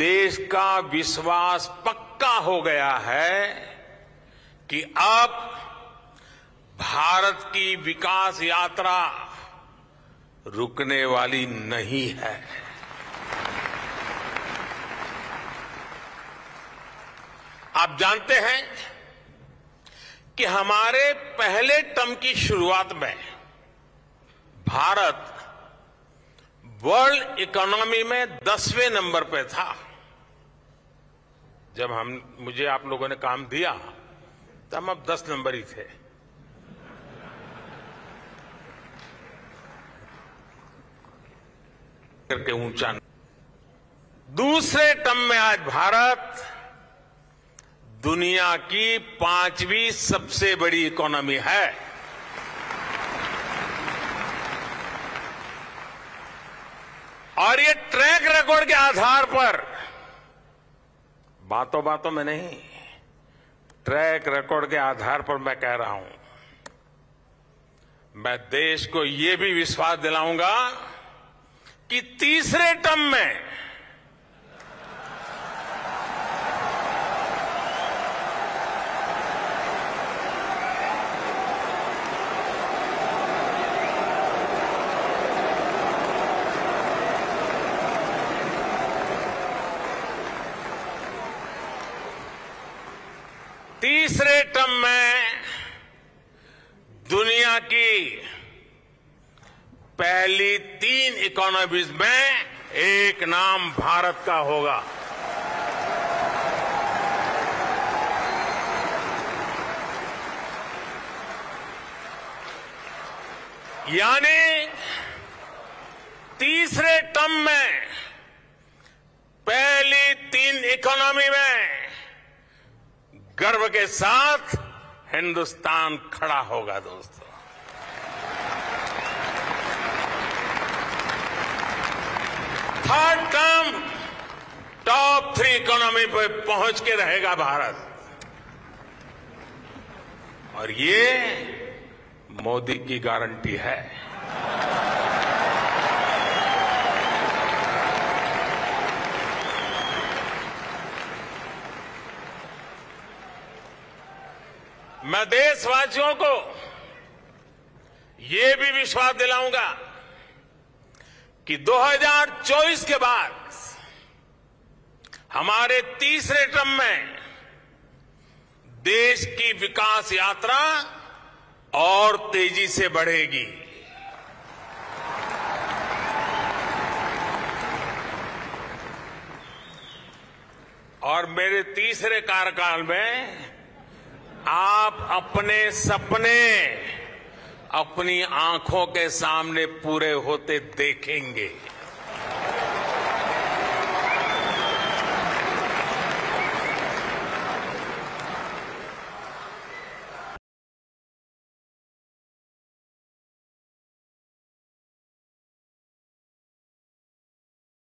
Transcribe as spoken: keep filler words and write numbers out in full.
देश का विश्वास पक्का हो गया है कि अब भारत की विकास यात्रा रुकने वाली नहीं है। आप जानते हैं कि हमारे पहले टर्म की शुरुआत में भारत वर्ल्ड इकोनॉमी में दसवें नंबर पे था। जब हम मुझे आप लोगों ने काम दिया तो हम अब दस नंबर ही थे। करके ऊंचा दूसरे टर्म में आज भारत दुनिया की पांचवी सबसे बड़ी इकोनॉमी है। और ये ट्रैक रिकॉर्ड के आधार पर, बातों बातों में नहीं, ट्रैक रिकॉर्ड के आधार पर मैं कह रहा हूं, मैं देश को ये भी विश्वास दिलाऊंगा कि तीसरे टर्म में तीसरे टर्म में दुनिया की पहली तीन इकोनॉमीज में एक नाम भारत का होगा। यानी तीसरे टर्म में पहली तीन इकोनॉमी में गर्व के साथ हिंदुस्तान खड़ा होगा। दोस्तों, third term top three economy पर पहुंच के रहेगा भारत, और ये मोदी की गारंटी है। मैं देशवासियों को ये भी विश्वास दिलाऊंगा कि दो हज़ार चौबीस के बाद हमारे तीसरे टर्म में देश की विकास यात्रा और तेजी से बढ़ेगी। और मेरे तीसरे कार्यकाल में आप अपने सपने अपनी आंखों के सामने पूरे होते देखेंगे।